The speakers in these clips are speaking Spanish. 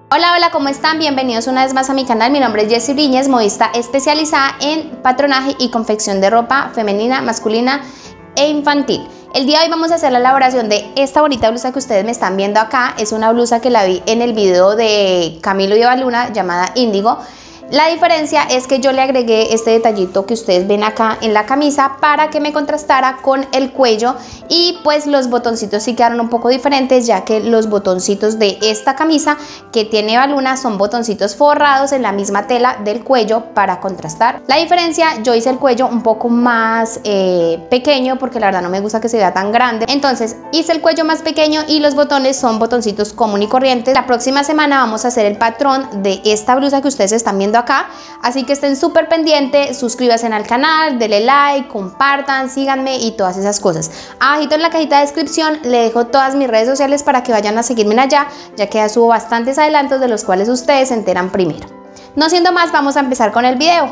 Hola, hola, ¿cómo están? Bienvenidos una vez más a mi canal. Mi nombre es Jessie Briñez, modista especializada en patronaje y confección de ropa femenina, masculina e infantil. El día de hoy vamos a hacer la elaboración de esta bonita blusa que ustedes me están viendo acá. Es una blusa que la vi en el video de Camilo y Eva Luna llamada Índigo. La diferencia es que yo le agregué este detallito que ustedes ven acá en la camisa para que me contrastara con el cuello, y pues los botoncitos sí quedaron un poco diferentes, ya que los botoncitos de esta camisa que tiene Eva Luna son botoncitos forrados en la misma tela del cuello para contrastar. La diferencia, yo hice el cuello un poco más pequeño porque la verdad no me gusta que se vea tan grande, entonces hice el cuello más pequeño y los botones son botoncitos común y corrientes. La próxima semana vamos a hacer el patrón de esta blusa que ustedes están viendo acá, así que estén súper pendientes, suscríbanse al canal, denle like, compartan, síganme y todas esas cosas. Abajito en la cajita de descripción le dejo todas mis redes sociales para que vayan a seguirme allá, ya que ya subo bastantes adelantos de los cuales ustedes se enteran primero. No siendo más, vamos a empezar con el video.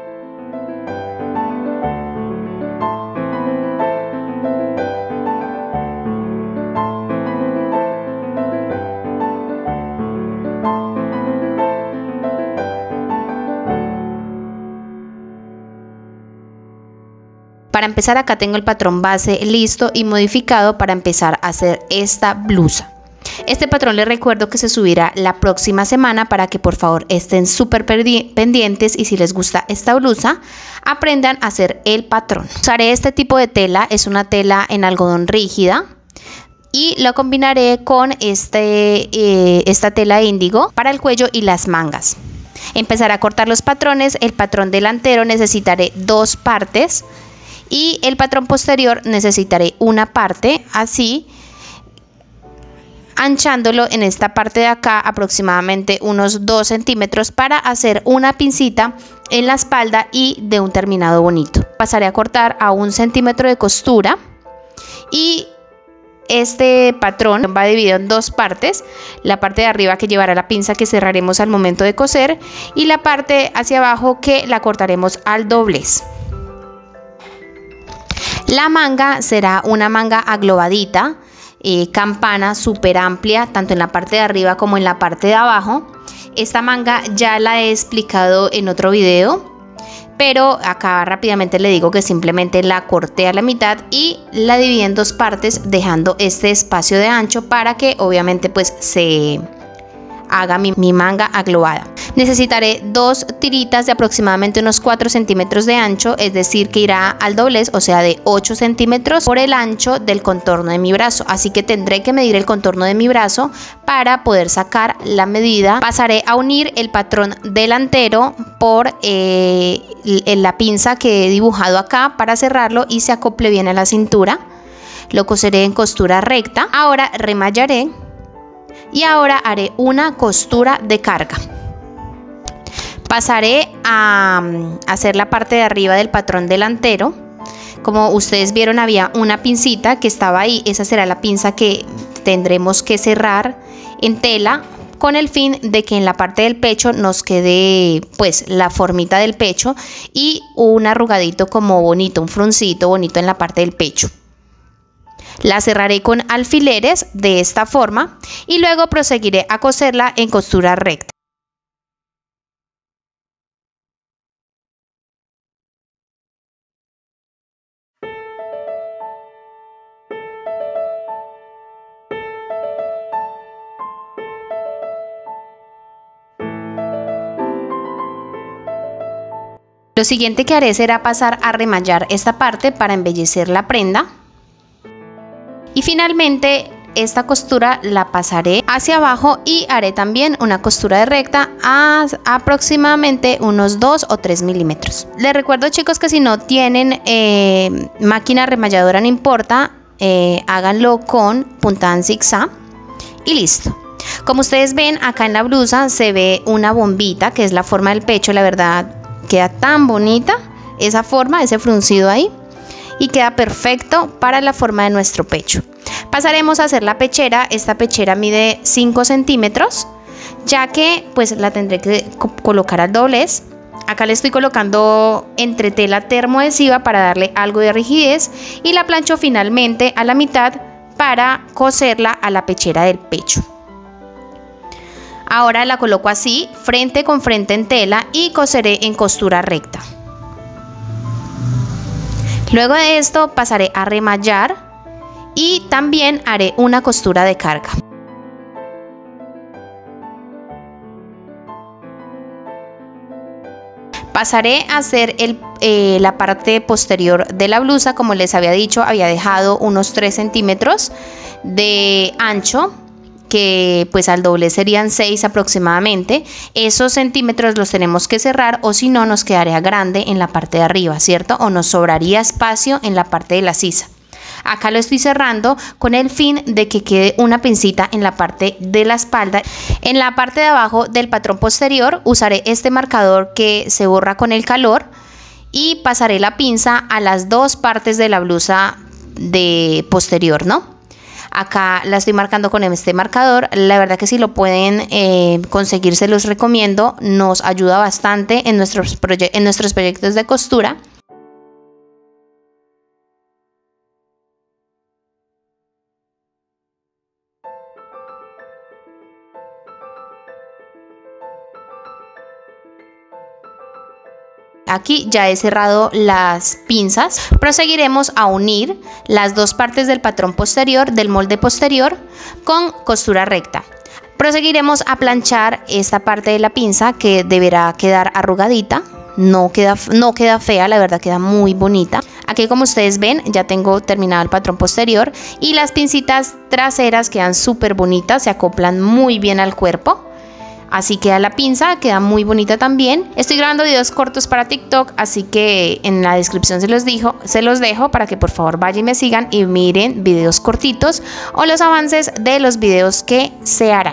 Para empezar, acá tengo el patrón base listo y modificado para empezar a hacer esta blusa. Este patrón les recuerdo que se subirá la próxima semana para que por favor estén súper pendientes, y si les gusta esta blusa aprendan a hacer el patrón. Usaré este tipo de tela, es una tela en algodón rígida, y lo combinaré con esta tela índigo para el cuello y las mangas. Empezaré a cortar los patrones. El patrón delantero necesitaré 2 partes y el patrón posterior necesitaré una parte, así anchándolo en esta parte de acá aproximadamente unos 2 centímetros para hacer una pincita en la espalda y de un terminado bonito. Pasaré a cortar a 1 centímetro de costura, y este patrón va dividido en 2 partes, la parte de arriba que llevará la pinza que cerraremos al momento de coser, y la parte hacia abajo que la cortaremos al doblez. La manga será una manga aglobadita, campana súper amplia, tanto en la parte de arriba como en la parte de abajo. Esta manga ya la he explicado en otro video, pero acá rápidamente le digo que simplemente la corté a la mitad y la dividí en 2 partes, dejando este espacio de ancho para que obviamente pues se haga mi manga aglobada. Necesitaré 2 tiritas de aproximadamente unos 4 centímetros de ancho, es decir que irá al doblez, o sea de 8 centímetros por el ancho del contorno de mi brazo, así que tendré que medir el contorno de mi brazo para poder sacar la medida. Pasaré a unir el patrón delantero por la pinza que he dibujado acá para cerrarlo y se acople bien a la cintura. Lo coseré en costura recta. Ahora remallaré y ahora haré una costura de carga. Pasaré a hacer la parte de arriba del patrón delantero. Como ustedes vieron, había una pincita que estaba ahí, esa será la pinza que tendremos que cerrar en tela con el fin de que en la parte del pecho nos quede pues la formita del pecho y un arrugadito como bonito, un fruncito bonito en la parte del pecho. La cerraré con alfileres de esta forma y luego proseguiré a coserla en costura recta. Lo siguiente que haré será pasar a remallar esta parte para embellecer la prenda. Y finalmente esta costura la pasaré hacia abajo y haré también una costura de recta a aproximadamente unos 2 o 3 milímetros. Les recuerdo, chicos, que si no tienen máquina remalladora no importa, háganlo con puntada en zigzag y listo. Como ustedes ven acá en la blusa se ve una bombita que es la forma del pecho. La verdad queda tan bonita esa forma, ese fruncido ahí, y queda perfecto para la forma de nuestro pecho. Pasaremos a hacer la pechera. Esta pechera mide 5 centímetros, ya que pues la tendré que colocar al doblez. Acá le estoy colocando entre tela termoadhesiva para darle algo de rigidez y la plancho finalmente a la mitad para coserla a la pechera del pecho. Ahora la coloco así, frente con frente en tela y coseré en costura recta. Luego de esto pasaré a remallar y también haré una costura de carga. Pasaré a hacer la parte posterior de la blusa. Como les había dicho, había dejado unos 3 centímetros de ancho, que pues al doble serían 6 aproximadamente. Esos centímetros los tenemos que cerrar, o si no nos quedaría grande en la parte de arriba, ¿cierto? O nos sobraría espacio en la parte de la sisa. Acá lo estoy cerrando con el fin de que quede una pincita en la parte de la espalda. En la parte de abajo del patrón posterior usaré este marcador que se borra con el calor y pasaré la pinza a las dos partes de la blusa de posterior, ¿no? Acá la estoy marcando con este marcador. La verdad que si lo pueden conseguir, se los recomiendo. Nos ayuda bastante en nuestros proyectos de costura. Aquí ya he cerrado las pinzas. Proseguiremos a unir las dos partes del patrón posterior, del molde posterior, con costura recta. Proseguiremos a planchar esta parte de la pinza, que deberá quedar arrugadita. No queda fea, la verdad queda muy bonita. Aquí, como ustedes ven, ya tengo terminado el patrón posterior y las pincitas traseras quedan súper bonitas, se acoplan muy bien al cuerpo. Así queda la pinza, queda muy bonita también. Estoy grabando videos cortos para TikTok, así que en la descripción se los dejo para que por favor vayan y me sigan y miren videos cortitos o los avances de los videos que se harán.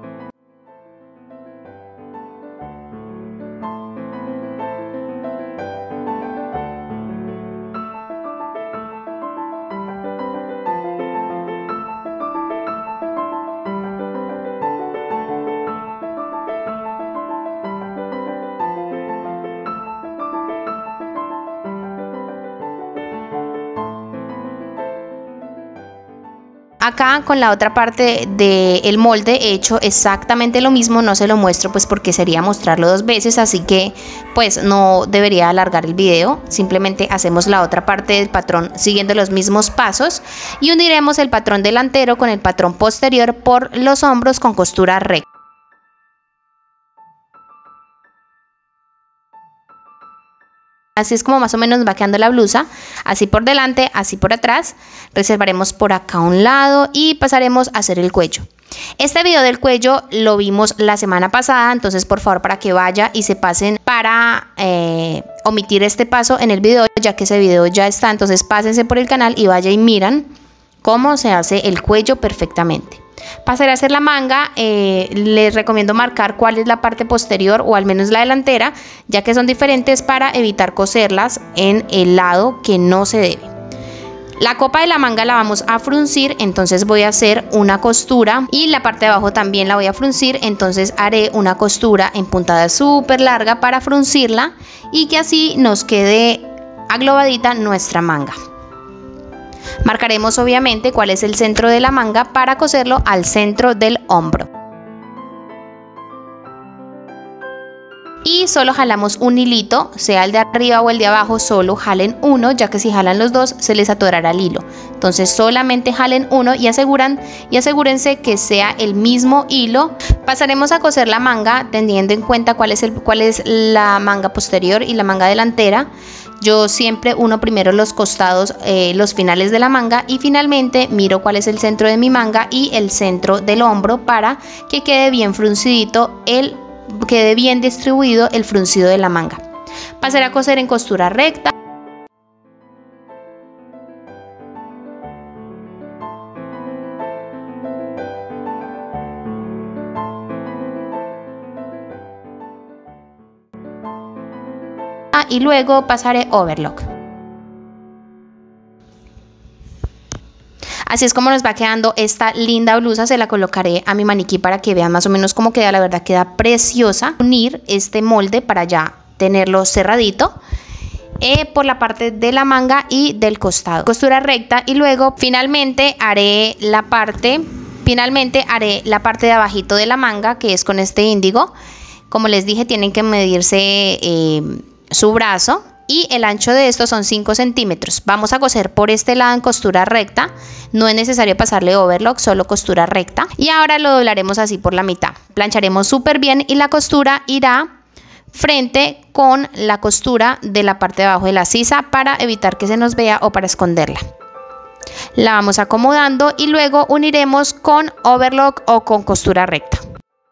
Acá con la otra parte del molde he hecho exactamente lo mismo. No se lo muestro pues porque sería mostrarlo dos veces, así que pues no debería alargar el video. Simplemente hacemos la otra parte del patrón siguiendo los mismos pasos y uniremos el patrón delantero con el patrón posterior por los hombros con costura recta. Así es como más o menos va quedando la blusa, así por delante, así por atrás. Reservaremos por acá a un lado y pasaremos a hacer el cuello. Este video del cuello lo vimos la semana pasada, entonces por favor para que vaya y se pasen para omitir este paso en el video, ya que ese video ya está. Entonces pásense por el canal y vaya y miran cómo se hace el cuello perfectamente. Pasaré a hacer la manga. Les recomiendo marcar cuál es la parte posterior o al menos la delantera, ya que son diferentes, para evitar coserlas en el lado que no se debe. La copa de la manga la vamos a fruncir, entonces voy a hacer una costura y la parte de abajo también la voy a fruncir, entonces haré una costura en puntada súper larga para fruncirla y que así nos quede aglobadita nuestra manga. Marcaremos obviamente cuál es el centro de la manga para coserlo al centro del hombro. Y solo jalamos un hilito, sea el de arriba o el de abajo, solo jalen uno, ya que si jalan los dos se les atorará el hilo. Entonces solamente jalen uno y asegúrense que sea el mismo hilo. Pasaremos a coser la manga teniendo en cuenta cuál es la manga posterior y la manga delantera. Yo siempre uno primero los costados, los finales de la manga, y finalmente miro cuál es el centro de mi manga y el centro del hombro para que quede bien fruncidito, quede bien distribuido el fruncido de la manga. Pasaré a coser en costura recta. Y luego pasaré overlock. Así es como nos va quedando esta linda blusa. Se la colocaré a mi maniquí para que vean más o menos cómo queda. La verdad queda preciosa. Unir este molde para ya tenerlo cerradito por la parte de la manga y del costado. Costura recta y luego finalmente haré la parte Finalmente haré la parte de abajito de la manga, que es con este índigo. Como les dije, tienen que medirse su brazo y el ancho de esto son 5 centímetros. Vamos a coser por este lado en costura recta, no es necesario pasarle overlock, solo costura recta. Y ahora lo doblaremos así por la mitad. Plancharemos súper bien y la costura irá frente con la costura de la parte de abajo de la sisa para evitar que se nos vea o para esconderla. La vamos acomodando y luego uniremos con overlock o con costura recta.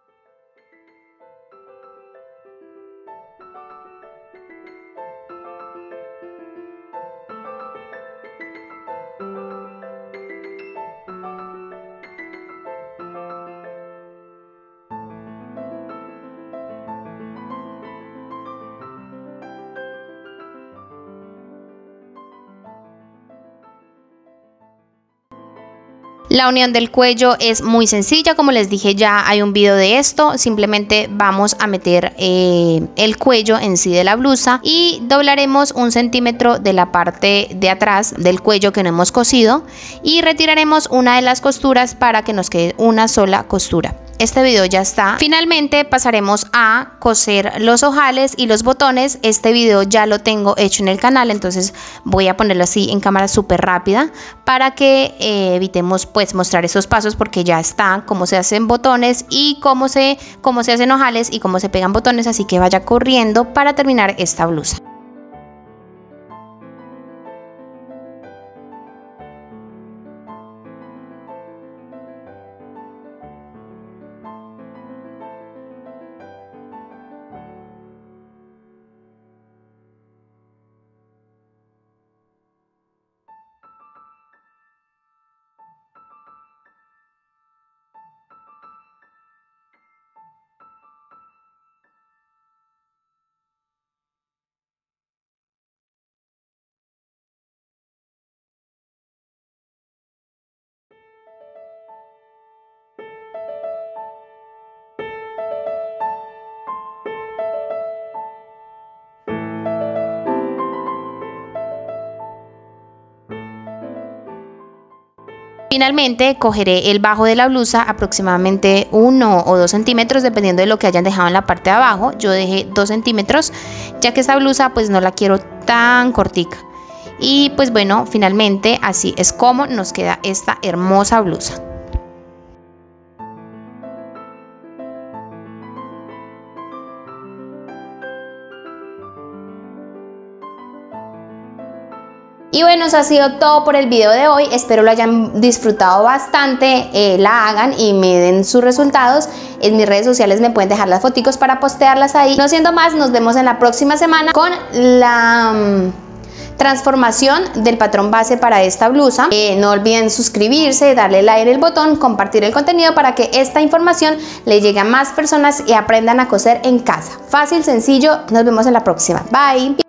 La unión del cuello es muy sencilla, como les dije ya hay un video de esto, simplemente vamos a meter el cuello en sí de la blusa y doblaremos 1 centímetro de la parte de atrás del cuello que no hemos cosido y retiraremos una de las costuras para que nos quede una sola costura. Este video ya está. Finalmente pasaremos a coser los ojales y los botones. Este video ya lo tengo hecho en el canal, entonces voy a ponerlo así en cámara súper rápida para que evitemos pues mostrar esos pasos, porque ya está cómo se hacen botones y cómo se hacen ojales y cómo se pegan botones, así que vaya corriendo para terminar esta blusa. Finalmente cogeré el bajo de la blusa, aproximadamente 1 o 2 centímetros dependiendo de lo que hayan dejado en la parte de abajo. Yo dejé 2 centímetros ya que esta blusa pues no la quiero tan cortica. Y pues bueno, finalmente así es como nos queda esta hermosa blusa. Y bueno, eso ha sido todo por el video de hoy, espero lo hayan disfrutado bastante, la hagan y me den sus resultados. En mis redes sociales me pueden dejar las foticos para postearlas ahí. No siendo más, nos vemos en la próxima semana con la transformación del patrón base para esta blusa. No olviden suscribirse, darle like al botón, compartir el contenido para que esta información le llegue a más personas y aprendan a coser en casa. Fácil, sencillo, nos vemos en la próxima. Bye.